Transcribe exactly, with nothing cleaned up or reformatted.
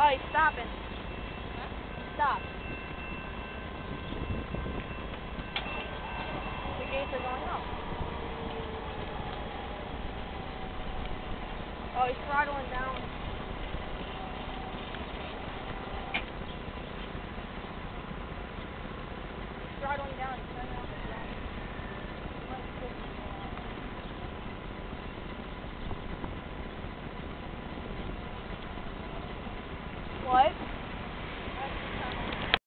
Oh, he's stopping. Huh? Stop. The gates are going up. Oh, he's throttling down.